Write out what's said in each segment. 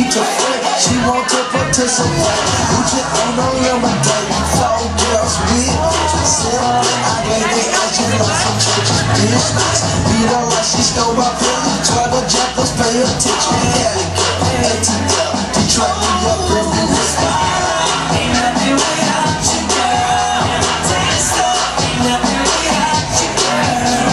to friend, she want to participate. You just ain't no limit, so girls with myself. I gave the action like some churches, bitch. Beat her like she stole my pillow. Try to jack us, pay attention. Yeah, ATL, Detroit, New York, Brooklyn, Wisconsin. Ain't nothing without you, girl. Taste up, ain't nothing without you, girl.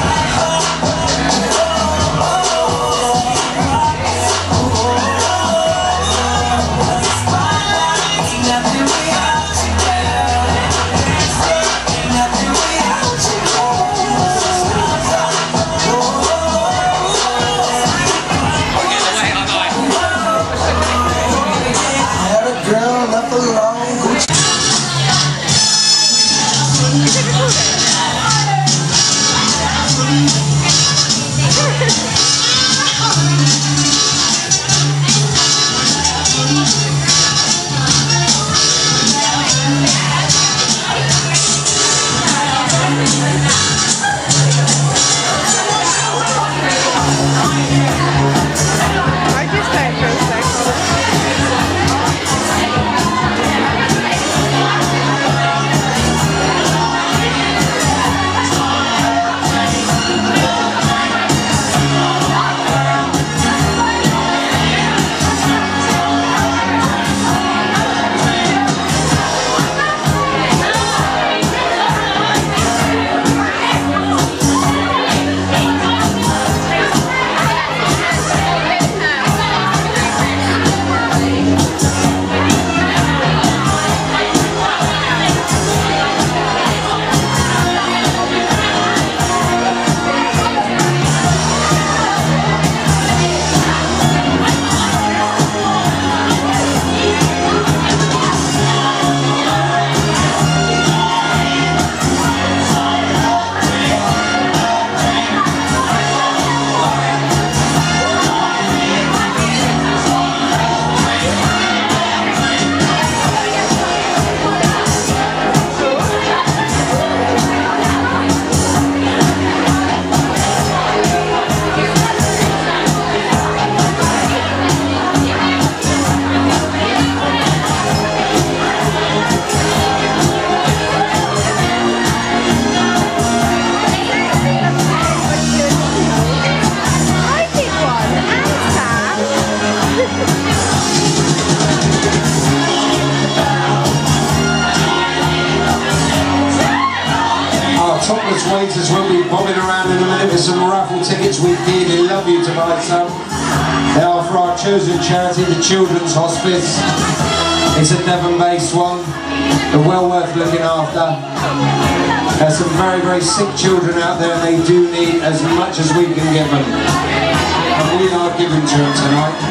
Waiters will be bobbing around in a minute with some raffle tickets. We dearly love you tonight, son. They are for our chosen charity, the Children's Hospice. It's a Devon-based one. They're well worth looking after. There's some very, very sick children out there and they do need as much as we can give them. And we are giving to them tonight.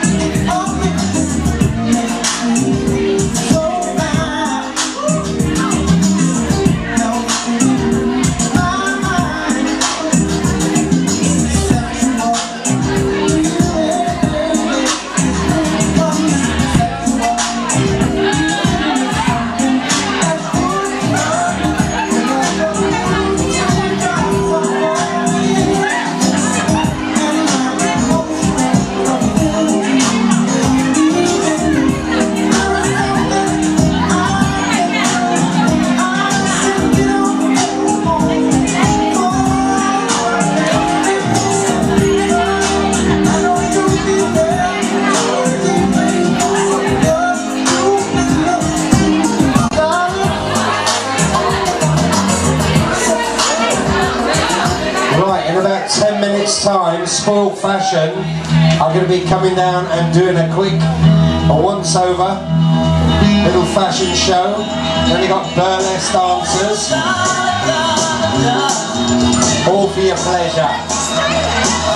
Time, Spoiled Fashion are going to be coming down and doing a quick once over little fashion show. Then we got burlesque dancers, all for your pleasure.